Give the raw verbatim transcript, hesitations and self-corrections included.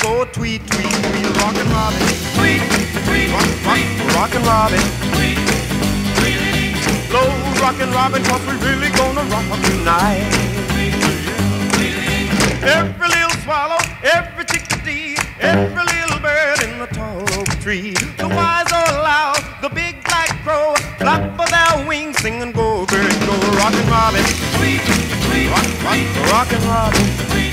Oh, tweet, tweet, tweet, Rockin' Robin. Tweet, tweet, rock, rock, tweet, Rockin' Robin. tweet, tweet, Blow, Rockin' Robin, 'cause we really gonna rock tonight. Every little swallow, every chickadee, every little bird in the tall oak tree. The wise or loud, the big black crow, flap of their wings, sing and go, bird, go, Rockin' Robin. tweet, tweet, Rock, rock, Rockin' Robin. tweet.